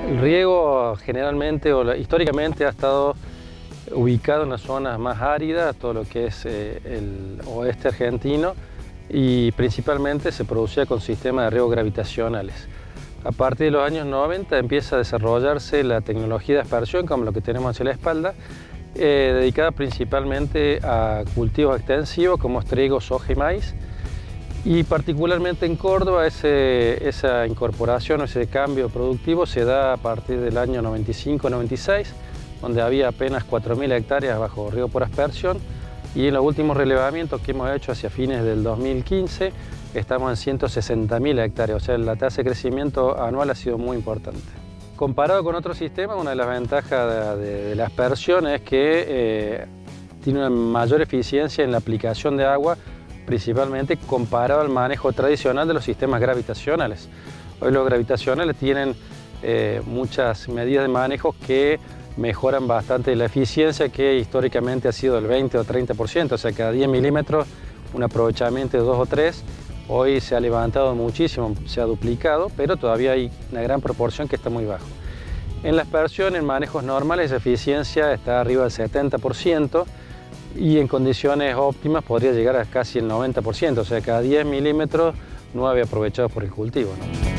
El riego generalmente históricamente ha estado ubicado en las zonas más áridas, todo lo que es el oeste argentino, y principalmente se producía con sistemas de riego gravitacionales. A partir de los años 90 empieza a desarrollarse la tecnología de aspersión, como lo que tenemos hacia la espalda, dedicada principalmente a cultivos extensivos como trigo, soja y maíz. Y particularmente en Córdoba esa incorporación, ese cambio productivo se da a partir del año 95-96, donde había apenas 4.000 hectáreas bajo riego por aspersión, y en los últimos relevamientos que hemos hecho hacia fines del 2015 estamos en 160.000 hectáreas, o sea la tasa de crecimiento anual ha sido muy importante. Comparado con otros sistemas, una de las ventajas de la aspersión es que tiene una mayor eficiencia en la aplicación de agua, principalmente comparado al manejo tradicional de los sistemas gravitacionales. Hoy los gravitacionales tienen muchas medidas de manejo que mejoran bastante la eficiencia, que históricamente ha sido del 20 o 30%, o sea, cada 10 milímetros un aprovechamiento de 2 o 3, hoy se ha levantado muchísimo, se ha duplicado, pero todavía hay una gran proporción que está muy bajo. En la aspersión, en manejos normales, la eficiencia está arriba del 70%, y en condiciones óptimas podría llegar a casi el 90%, o sea, cada 10 milímetros 9 aprovechados por el cultivo, ¿no?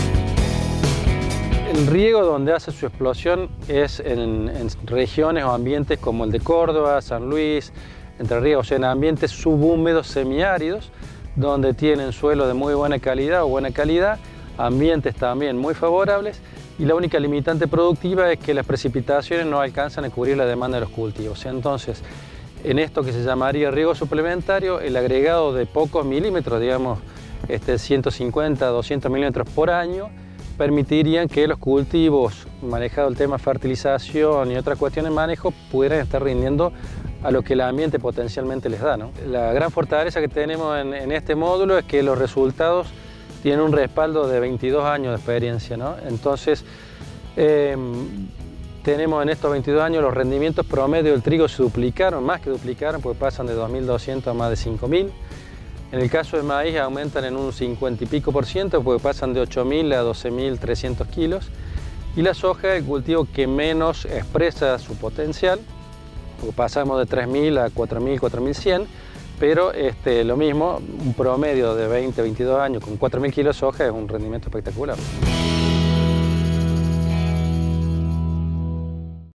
El riego donde hace su explosión es en regiones o ambientes como el de Córdoba, San Luis, Entre Ríos, o sea, en ambientes subhúmedos semiáridos, donde tienen suelo de muy buena calidad o buena calidad, ambientes también muy favorables, y la única limitante productiva es que las precipitaciones no alcanzan a cubrir la demanda de los cultivos. Entonces, en esto que se llamaría riego suplementario, el agregado de pocos milímetros, digamos 150, 200 milímetros por año, permitirían que los cultivos, manejado el tema fertilización y otras cuestiones de manejo, pudieran estar rindiendo a lo que el ambiente potencialmente les da, ¿no? La gran fortaleza que tenemos en este módulo es que los resultados tienen un respaldo de 22 años de experiencia, ¿no? Entonces, tenemos en estos 22 años los rendimientos promedio del trigo se duplicaron, más que duplicaron, porque pasan de 2.200 a más de 5.000. En el caso de maíz aumentan en un 50 y pico por ciento, porque pasan de 8.000 a 12.300 kilos. Y la soja es el cultivo que menos expresa su potencial, porque pasamos de 3.000 a 4.000, 4.100, pero lo mismo, un promedio de 20, 22 años con 4.000 kilos de soja es un rendimiento espectacular.